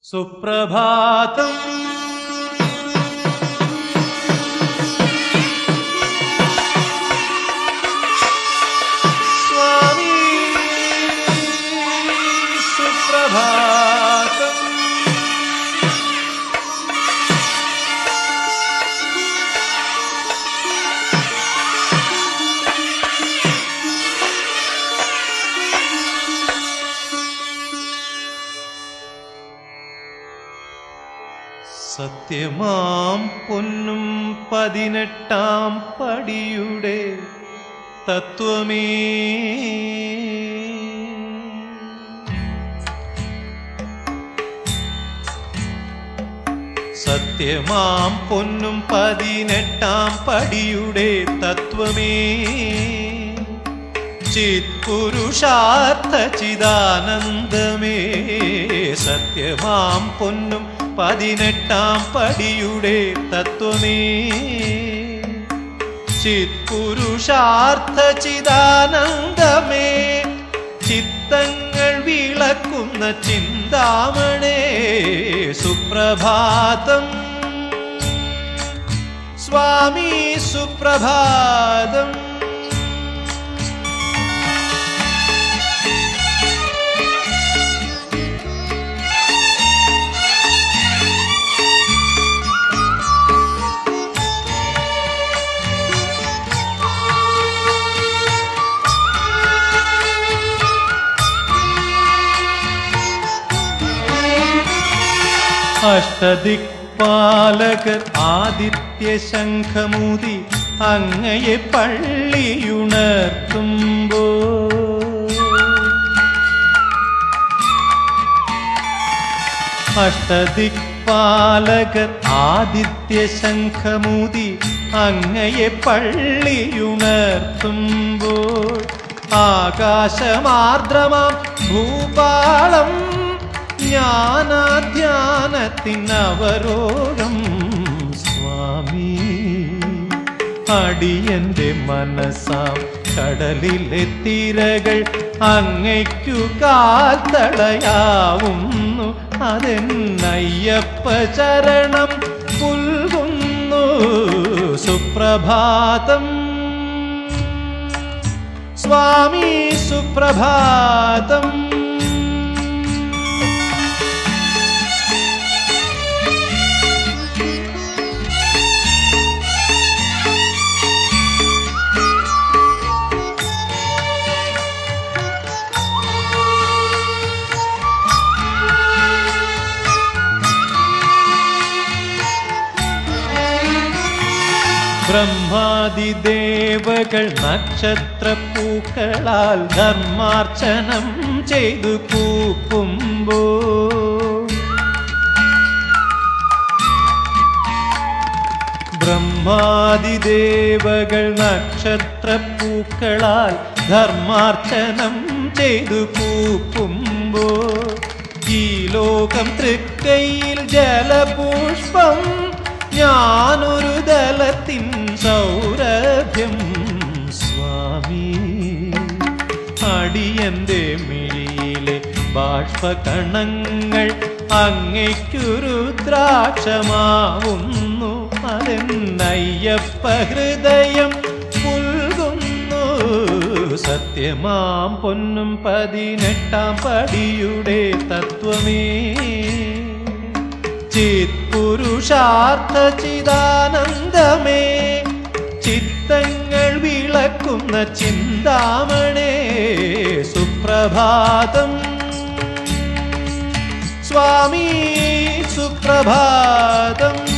സുപ്രഭാതം സ്വാമി സുപ്രഭാതം സത്യമാം പൊന്നും 18-ാം പടിയുടെ തത്വമേ, സത്യമാം പൊന്നും 18-ാം പടിയുടെ തത്വമേ, ചിത്പുരുഷാർത്ഥ ചിദാനന്ദമേ. സത്യമാം പൊന്നും 18-ാം പടിയുടെ തത്വമേ, ചിത്പുരുഷാർത്ഥ ചിദാനന്ദമേ. ചിത്തങ്ങൾ വിളക്കുന്ന ചിന്താമണേ, സുപ്രഭാതം സ്വാമി സുപ്രഭാതം. അഷ്ടദിക്പാലകർ ആദിത്യ ശംഖമുതി അങ്ങയെ പള്ളിയുണർത്തുമ്പോ, അഷ്ടദിക്പാലകർ ആദിത്യ ശംഖമുതി അങ്ങയെ പള്ളിയുണർത്തുമ്പോൾ, ആകാശമാർദ്രമാം ഭൂപാളം ജ്ഞാനാധ്യാനത്തിനവരോധം. സ്വാമി അടിയന്റെ മനസ്സാം കടലിലെ തിരകൾ അങ്ങയ്ക്കു കാൽത്തളയാവുന്നു. അതെന്നയ്യപ്പ ചരണം പുൽകുന്നു. സുപ്രഭാതം സ്വാമി സുപ്രഭാതം. ബ്രഹ്മാദിദേവകൾ നക്ഷത്രപ്പൂക്കളാൽ ധർമാർച്ചനം ചെയ്തു കൂപ്പുമ്പോ, ബ്രഹ്മാദിദേവകൾ നക്ഷത്രപ്പൂക്കളാൽ ധർമാർച്ചനം ചെയ്തു കൂപ്പുമ്പോ, ഈ ലോകം തൃക്കൈയിൽ ജലപുഷ്പം, ഞാനൊരു ദലത്തിൻ സൗരഭ്യം. സ്വാമി അടിയന്റെ മിഴിയിലെ ബാഷ്പകണങ്ങൾ അങ്ങയ്ക്കു രുദ്രാക്ഷമാവുന്നു. അതെന്നയ്യപ്പ ഹൃദയം പുൽകുന്നു. സത്യമാം പൊന്നും 18-ാം പടിയുടെ തത്വമേ, ചിത്പുരുഷാർത്ഥ ചിദാനന്ദമേ. ചിത്തങ്ങൾ വിളക്കുന്ന ചിന്താമണേ, സുപ്രഭാതം സ്വാമി സുപ്രഭാതം.